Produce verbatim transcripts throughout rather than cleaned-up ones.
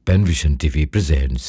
Penvision T V presents.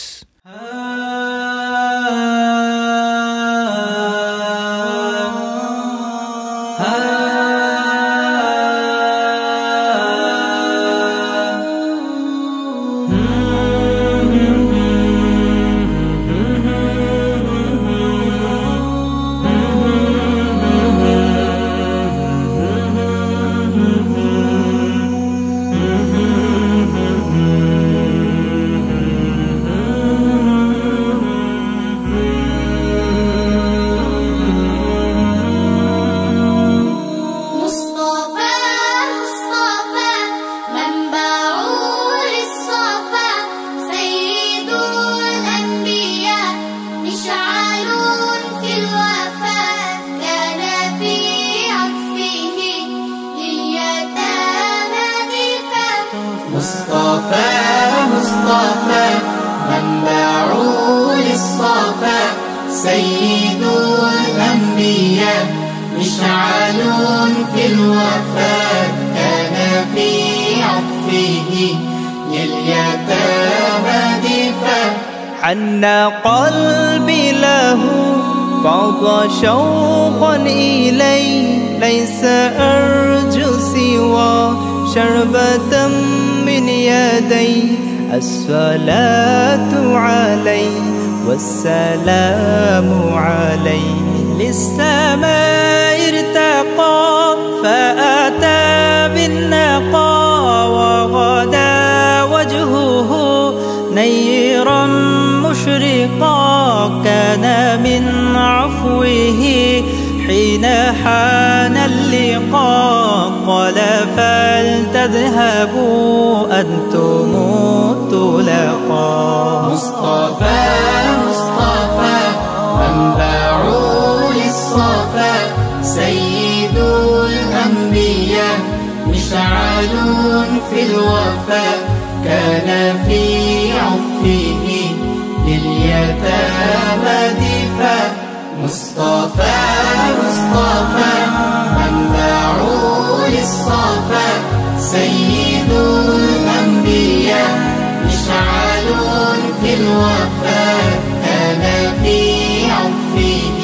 مصطفى مصطفى منبع للصفاء سيد الأنبياء مشعل في الوفا كان في عطفه لليتامى دفاع حن قلبي له فاض شوقا إليه ليس أرجو سوى شربة من يديه الصلاة عليه والسلام عليه للسماء ارتقى فأتى بالنقى وغدا وجهه نيرا مشرقا كان من عفوه حين حان اللقاء قال فلتذهبوا أنتم الطلقاء مصطفى مصطفى منبع للصفاء سيد الأنبياء مشعل في الوفا كان في عطفه لليتامى دفاع مصطفى مصطفى منبع للصفاء سيد الأنبياء مشعل في الوفا كان في عطفه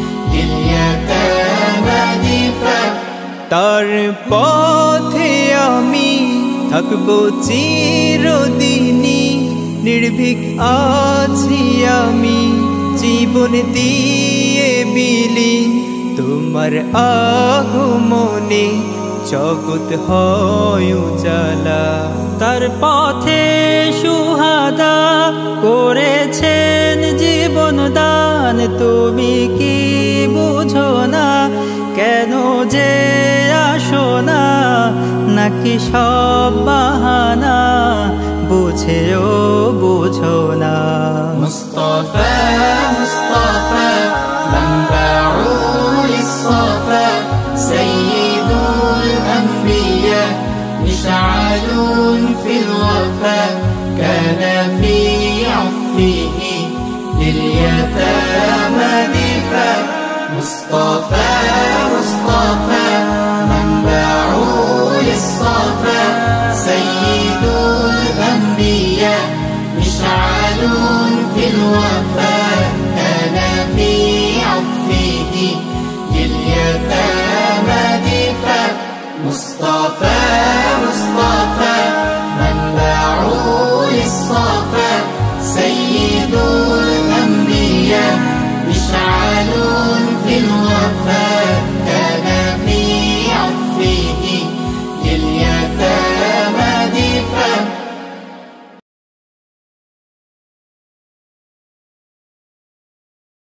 لليتامى دفاع তার পথে আমি থাকবো চিরদিনই নির্ভীক আছি আমি জীবন দিয়ে বিলীন তোমার আগমনে জগৎ হয় উজালা তার পথে সুহাদা করেছেন জীবন দান তুমি কি বুঝো না কেন যে আসো না নাকি সব বাহানা বুঝেও বুঝো না مصطفى مصطفى منبع للصفاء سيد الأنبياء مشعل في الوفا كان في عطفه لليتامى دفاع مصطفى مصطفى منبع للصفاء سيد الأنبياء مشعل في الوفا